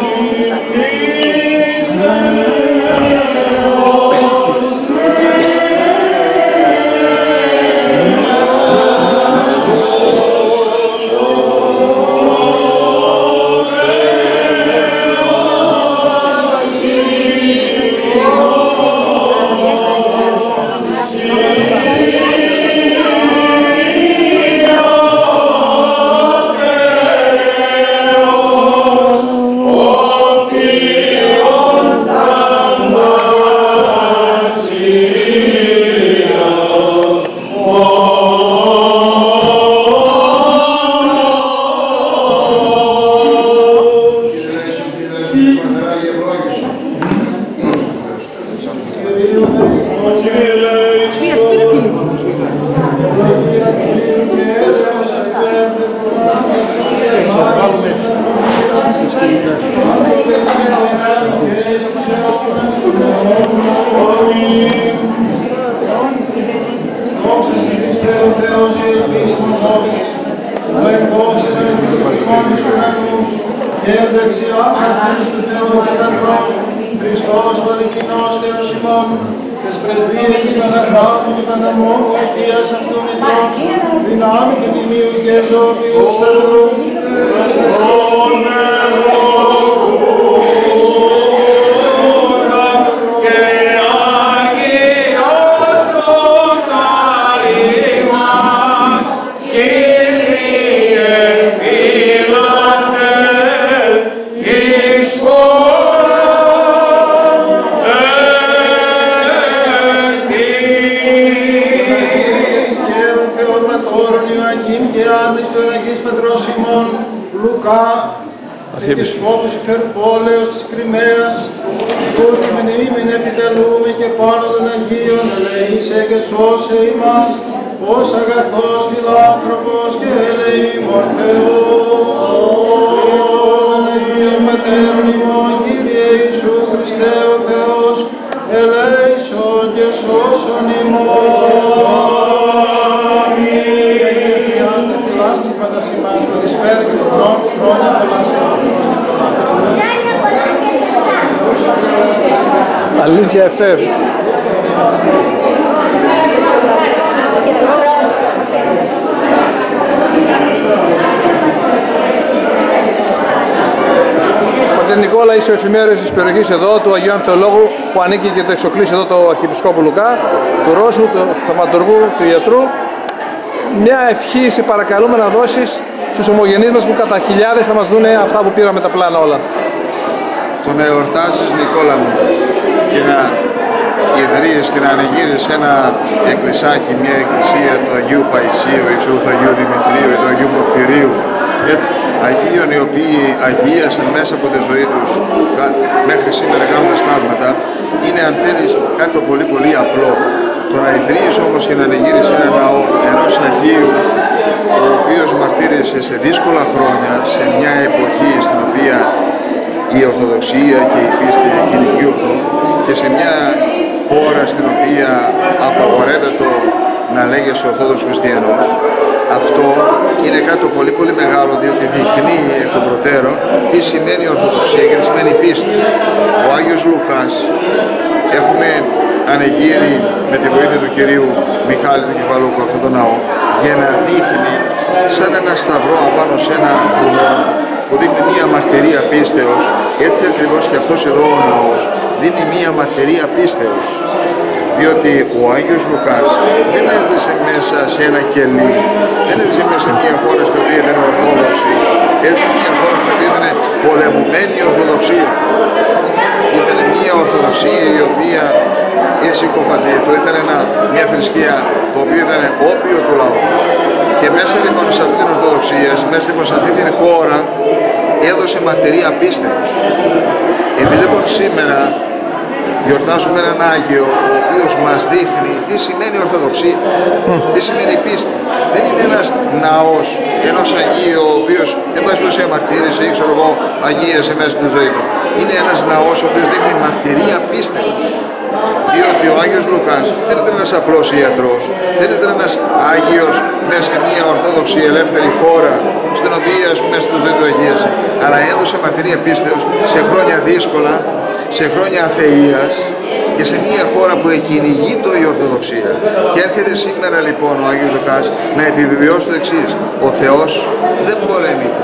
και δεξιά αυτής του Θεού Πατρός, Χριστός ο αληθινός Θεός ημών, τες πρεσβείες και Παναγράφου και Παναμόμου αιτίας αυτού μητρός, δυνάμει και τιμίου και ζωοποιού σταυρού, Αρχιεπισκόπους Υφερπόλεως της Κρυμαίας, τούτη μνήμην επιτελούμε και πάνω των Αγίων, ελεήσε και σώσε ημάς, ως αγαθός φιλάνθρωπος και ελεήμων Θεός. Των Αγίων Πατέρων ημών, Κύριε Ιησού Χριστέ ο Θεός, ελέησον και σώσον ημών. Χρειάζεται φυλάξει πάντα σημάς, το δυσπέρα και το χρόνια πολλά σε Αλήθεια εφεύ. Πατήρ Νικόλα, είσαι ο εφημέριος της περιοχής εδώ, του Αγίου Ανθεολόγου, που ανήκει και το εξοκλήσει εδώ το Αρχιεπισκόπου Λουκά, του Ρώσου, του θαυματουργού, του ιατρού. Μια ευχή σε παρακαλούμε να δώσεις στους ομογενείς μας που κατά χιλιάδες θα μας δούνε αυτά που πήραμε τα πλάνα όλα. Το να εορτάζεις, Νικόλα μου, και να ιδρύεις και να ανοιγείρεις ένα εκκλησάκι, μια εκκλησία του Αγίου Παϊσίου, του Αγίου Δημητρίου, του Αγίου Πορφυρίου, έτσι, Αγίων οι οποίοι αγίασαν μέσα από τη ζωή τους μέχρι σήμερα κάνοντας θαύματα, είναι, αν θέλεις, κάτι το πολύ πολύ απλό. Το να ιδρύεις όμως και να ανοιγείρεις ένα ναό ενός Αγίου, ο οποίος μαρτύρησε σε δύσκολα χρόνια, σε μια εποχή στην οποία η Ορθοδοξία και η πίστη κυνηγιούτο και σε μια χώρα στην οποία απαγορεύεται να λέγεσαι Ορθόδοξος Χριστιανός. Αυτό είναι κάτι το πολύ πολύ μεγάλο, διότι δεικνύει εκ των προτέρων τι σημαίνει Ορθοδοξία και τι σημαίνει πίστη. Ο Άγιος Λουκάς έχουμε ανεγείρει με τη βοήθεια του κυρίου Μιχάλη του Κεφαλούκου αυτό το ναό για να δείχνει σαν ένα σταυρό απάνω σε ένα βουνό που δείχνει μία μαρτυρία πίστεως. Έτσι ακριβώς και αυτός εδώ ο ναός δίνει μία μαρτυρία πίστεως, διότι ο Άγιος Λουκάς δεν έζησε μέσα σε ένα κελί, δεν έζησε μέσα σε μία χώρα στην οποία ήταν Ορθόδοξη, έζησε μία χώρα στην οποία ήταν πολεμουμένη Ορθοδοξία. Ήταν μία Ορθοδοξία η οποία συκοφαντήτω, ήταν μια θρησκεία το οποίο ήταν όπιο του λαού. Και μέσα λοιπόν σε αυτή την Ορθοδοξία, μέσα λοιπόν σε αυτή την χώρα, έδωσε μαρτυρία πίστεως. Εμείς λοιπόν σήμερα γιορτάζουμε έναν Άγιο ο οποίος μας δείχνει τι σημαίνει Ορθοδοξία, τι σημαίνει πίστη. Δεν είναι ένας ναός ενός Αγίου ο οποίος εν πάση περιπτώσει αμαρτύρησε ή ξέρω εγώ αγίασε μέσα στη ζωή του. Είναι ένας ναός ο οποίος δείχνει μαρτυρία πίστεως. Διότι ο Άγιος Λουκάς δεν ήταν ένας απλός ιατρός, δεν ήταν ένας Άγιος μέσα σε μια Ορθόδοξη ελεύθερη χώρα στην οποία μέσα στη ζωή του αγίασε, αλλά έδωσε μαρτυρία πίστεως σε χρόνια δύσκολα, σε χρόνια αθείας και σε μια χώρα που εκκυνηγείτο η Ορθοδοξία. Και έρχεται σήμερα λοιπόν ο Άγιος Λουκάς να επιβεβαιώσει το εξής: ο Θεός δεν πολεμείται.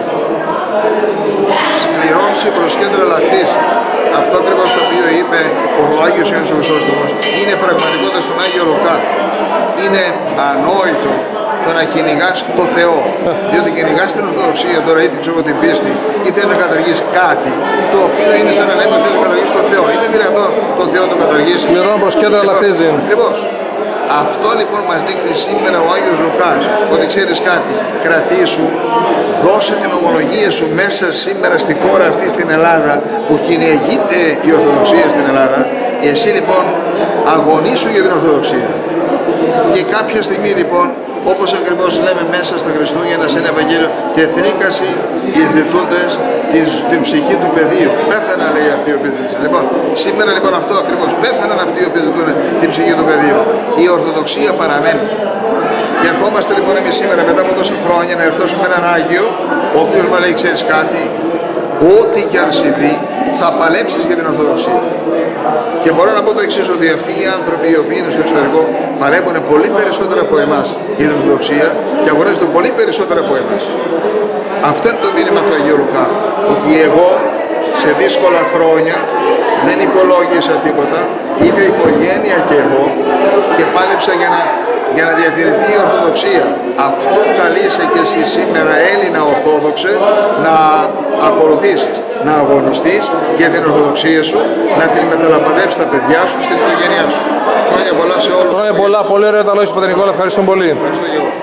Σκληρών συμπροσχέντρα λακτής. Αυτό ακριβώς το οποίο είπε ο Άγιος Ιωάννης ο Χρυσόστομος είναι πραγματικότητα στον Άγιο Λουκά. Είναι ανόητο το να κυνηγάς το Θεό. Διότι κυνηγάς την Ορθοδοξία τώρα, είτε ξέρω την πίστη, είτε να καταργείς κάτι το οποίο είναι σαν να λέμε θέλεις να καταργήσεις το Θεό. Είναι δυνατόν το Θεό να το καταργήσεις? Σκληρών προσκέντρα λακτίζει. Ακριβώς. Αυτό λοιπόν μας δείχνει σήμερα ο Άγιος Λουκάς, ότι ξέρεις κάτι, κρατήσου, δώσε την ομολογία σου μέσα σήμερα στη χώρα αυτή στην Ελλάδα που κυνηγείται η Ορθοδοξία στην Ελλάδα. Εσύ λοιπόν αγωνίσου για την Ορθοδοξία. Και κάποια στιγμή λοιπόν, όπως ακριβώς λέμε μέσα στα Χριστούγεννα σε ένα Ευαγγέλιο, και θρήκασι οι ζητούντες την ψυχή του πεδίου. Πέθανα, λέει, αυτοί οι οποίοι ζητήσαν. Λοιπόν, σήμερα λοιπόν αυτό ακριβώς, πέθαναν αυτοί οι οποίοι ζητούν την ψυχή του πεδίου. Η Ορθοδοξία παραμένει. Και ερχόμαστε λοιπόν εμείς σήμερα μετά από τόσα χρόνια να ερθώσουμε έναν Άγιο, ο οποίος μας λέει: ξέρεις κάτι, ό,τι και αν συμβεί θα παλέψεις για την Ορθοδοξία. Και μπορώ να πω το εξής, ότι αυτοί οι άνθρωποι οι οποίοι είναι στο εξωτερικό παλεύουν πολύ περισσότερο από εμάς για την Ορθοδοξία και αγωνίζονται πολύ περισσότερο από εμάς. Αυτό είναι το μήνυμα του Αγίου Λουκά, ότι εγώ σε δύσκολα χρόνια δεν υπολόγισα τίποτα, είχα οικογένεια και εγώ και πάλεψα για να διατηρηθεί η Ορθοδοξία. Αυτό καλείσαι και εσύ σήμερα, Έλληνα Ορθόδοξε, να ακολουθήσεις, να αγωνιστείς για την Ορθοδοξία σου, να την μεταλαμπαδεύσεις στα παιδιά σου, στην οικογένειά σου. Χρόνια πολλά σε όλους. Χρόνια πολλά, πολύ ωραία τα λόγια του Πατέρα Νικόλα, ευχαριστώ πολύ. Ευχαριστώ και εγώ.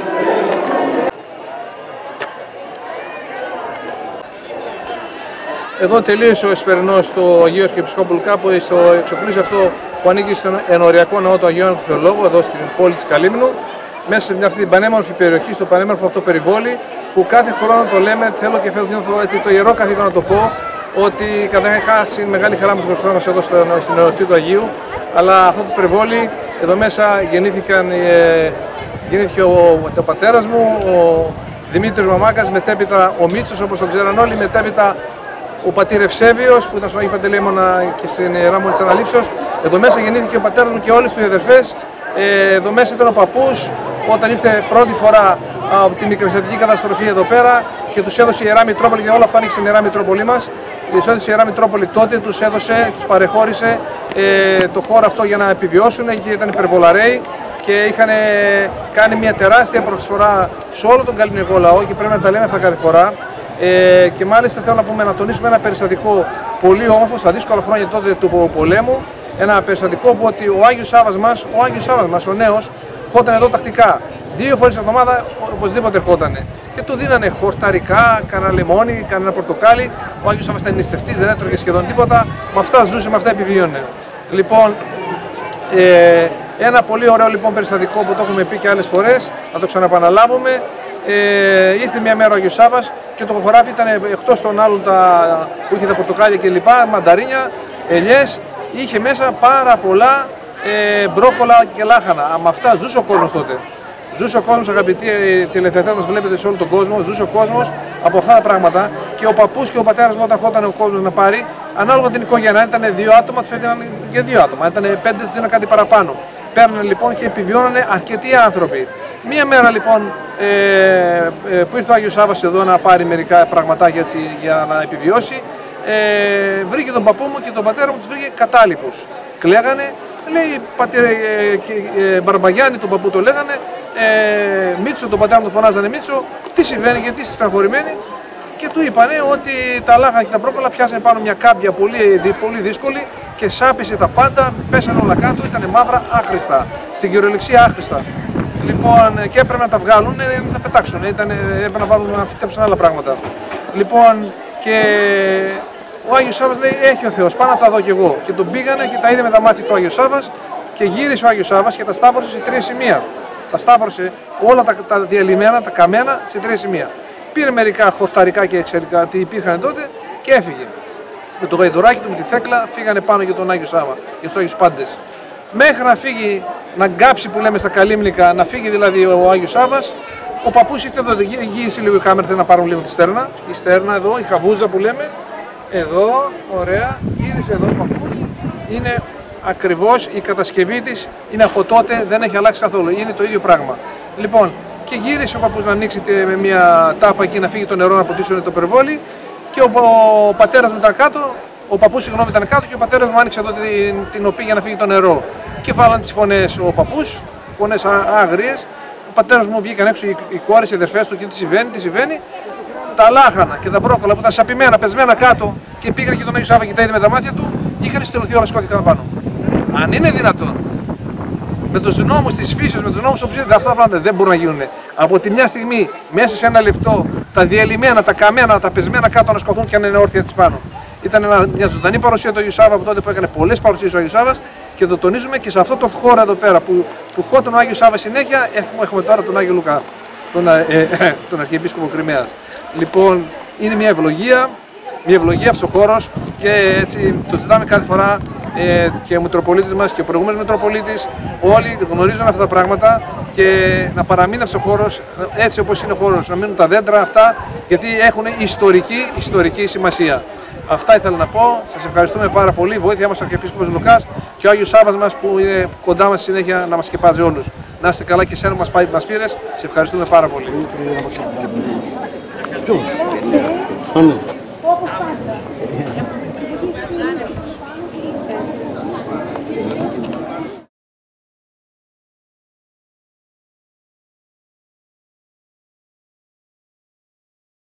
Εδώ τελείωσε ο Εσπερινός του Αγίου Αρχιεπισκόπου Λουκά, που στο εξοπλίσιο αυτό που ανήκει στον ενοριακό ναό του Αγίου Θεολόγου, εδώ στην πόλη της Καλύμνου, μέσα σε αυτή την πανέμορφη περιοχή, στο πανέμορφο αυτό περιβόλι, που κάθε χρόνο το λέμε, θέλω και φέτος νιώθω έτσι το ιερό καθήκον να το πω, ότι καταρχάς είναι μεγάλη χαρά μας μπροστά μας εδώ στην εορτή του Αγίου, αλλά αυτό το περιβόλι, εδώ μέσα γεννήθηκε ο πατέρας μου, ο Δημήτρης Μαμάκας, μετέπειτα ο Μίτσος, όπως το ξέραν όλοι, μετέπειτα ο πατήρ Ευσέβιος που ήταν στον Άγιο Παντελεήμονα και στην Ιερά Μονή της Αναλήψεως. Εδώ μέσα γεννήθηκε ο πατέρας μου και όλες του οι αδερφές. Εδώ μέσα ήταν ο παππούς όταν ήρθε πρώτη φορά από τη μικρασιατική καταστροφή εδώ πέρα και τους έδωσε η Ιερά Μητρόπολη, και όλα αυτά ανοίξει στην Ιερά Μητρόπολη μας. Τους έδωσε η Ιερά Μητρόπολη τότε, τους παρεχώρησε το χώρο αυτό για να επιβιώσουν και ήταν υπερβολαρέοι και είχαν κάνει μια τεράστια προσφορά σε όλο τον καλλινικό λαό και πρέπει να τα λέμε αυτά κάθε φορά. Και μάλιστα θέλω να τονίσουμε ένα περιστατικό πολύ όμορφο στα δύσκολα χρόνια τότε του πολέμου. Ένα περιστατικό που ότι ο Άγιος Σάββας μας, ο νέος, χόταν εδώ τακτικά. 2 φορές την εβδομάδα οπωσδήποτε ερχότανε. Και του δίνανε χορταρικά, κανένα λεμόνι, κανένα πορτοκάλι. Ο Άγιος Σάββας ήταν νηστευτής, δεν έτρωγε σχεδόν τίποτα. Με αυτά ζούσε, με αυτά επιβίωνε. Λοιπόν, ένα πολύ ωραίο λοιπόν περιστατικό που το έχουμε πει και άλλες φορές, να το ξαναπαναλάβουμε. Ήρθε μια μέρα ο Άγιος Σάββας και το χωράφι ήταν εκτός των άλλων που είχε τα πορτοκάλια και λοιπά, μανταρίνια, ελιές, είχε μέσα πάρα πολλά μπρόκολα και λάχανα. Με αυτά ζούσε ο κόσμος τότε. Ζούσε ο κόσμος, αγαπητοί τηλεθεατές μας, βλέπετε σε όλο τον κόσμο, ζούσε ο κόσμος από αυτά τα πράγματα και ο παππούς και ο πατέρας μου όταν ερχόταν ο κόσμος να πάρει, ανάλογα την οικογένεια, αν ήταν 2 άτομα, τους έδιναν για 2 άτομα, αν ήταν 5, τους έδιναν κάτι παραπάνω. Παίρνανε λοιπόν και επιβιώνανε αρκετοί άνθρωποι. Μία μέρα λοιπόν που ήρθε ο Άγιος Σάββας εδώ να πάρει μερικά πραγματάκια έτσι για να επιβιώσει, βρήκε τον παππού μου και τον πατέρα μου, τους βρήκε κατάλοιπους. Κλαίγανε, λέει πατέρα Μπαρμπαγιάννη, τον παππού το λέγανε, Μίτσο, τον πατέρα μου το φωνάζανε Μίτσο, τι συμβαίνει, γιατί είστε στεναχωρημένοι. Και του είπανε ότι τα λάχανα και τα μπρόκολα πιάσανε πάνω μια κάμπια πολύ δύσκολη και σάπισε τα πάντα, πέσανε όλα κάτω, ήταν μαύρα άχρηστα, στην κυριολεξία άχρηστα. Λοιπόν, και έπρεπε να τα βγάλουν, να τα πετάξουν, έπρεπε να φυτέψουν άλλα πράγματα. Λοιπόν, και ο Άγιος Σάββας λέει: έχει ο Θεός, πάω να τα δω κι εγώ. Και τον πήγανε και τα είδε με τα μάτια του Άγιος Σάββας και γύρισε ο Άγιος Σάββας και τα σταύρωσε σε 3 σημεία. Τα σταύρωσε όλα τα διαλυμένα, τα καμένα σε 3 σημεία. Πήρε μερικά χορταρικά και εξαιρετικά τι υπήρχαν τότε και έφυγε. Με το γαϊδουράκι του, με τη θέκλα, φύγανε πάνω για τον Άγιο Σάββα, για τους Άγιους Πάντες. Μέχρι να φύγει, να γκάψει που λέμε στα καλύμνικα, να φύγει δηλαδή ο Άγιος Σάββας, ο παππούς ήρθε εδώ, γύρισε λίγο η κάμερα, θέλει να πάρουν λίγο τη στέρνα. Η στέρνα εδώ, η χαβούζα που λέμε, εδώ, ωραία, γύρισε εδώ ο παππούς. Είναι ακριβώς η κατασκευή της, είναι από τότε, δεν έχει αλλάξει καθόλου, είναι το ίδιο πράγμα. Λοιπόν, και γύρισε ο παππούς να ανοίξει με μια τάπα εκεί να φύγει το νερό να ποτίσουν το περιβόλι και ο πατέρας μου ήταν κάτω. Ο παππούς συγγνώμη ήταν κάτω και ο πατέρας μου άνοιξε εδώ την οπή για να φύγει το νερό. Και βάλαν τις φωνές ο παππούς, φωνές άγριες. Ο πατέρας μου βγήκαν έξω οι κόρες, οι αδερφές του και τι συμβαίνει. Τα λάχανα και τα μπρόκολα που ήταν σαπημένα, πεσμένα κάτω και πήγαν και τον Άγιο Σάββα και τα είδε με τα μάτια του, είχαν στελωθεί όλα, σκόθηκαν πάνω. Αν είναι δυνατόν, με τους νόμους της φύσεως, με τους νόμους του ψήφου, αυτά τα πράγματα δεν μπορούν να γίνουν. Από τη μια στιγμή, μέσα σε 1 λεπτό, τα διαλυμένα, τα καμένα, τα πεσμένα κάτω να σκοθούν και να είναι όρθια της πάνω. Ήταν μια ζωντανή παρουσία του Αγίου Σάββα από τότε που έκανε πολλές παρουσίες ο Άγιος Σάββας και το τονίζουμε και σε αυτό το χώρο εδώ πέρα που χώταν ο Άγιος Σάββας συνέχεια, έχουμε τώρα τον Άγιο Λουκά, τον Αρχιεπίσκοπο Κριμαίας. Λοιπόν, είναι μια ευλογία αυτός ο χώρος και έτσι το ζητάμε κάθε φορά και ο Μητροπολίτης μας και ο προηγούμενος Μητροπολίτης, όλοι γνωρίζουν αυτά τα πράγματα και να παραμείνει αυτός ο χώρος έτσι όπως είναι ο χώρος, να μείνουν τα δέντρα αυτά, γιατί έχουν ιστορική σημασία. Αυτά ήθελα να πω. Σας ευχαριστούμε πάρα πολύ. Βοήθεια μας ο Αρχιεπίσκοπος Λουκάς και ο Άγιος Σάββας μας που είναι κοντά μας συνέχεια να μας σκεπάζει όλους. Να είστε καλά και εσένα που μας πήρες. Σε ευχαριστούμε πάρα πολύ.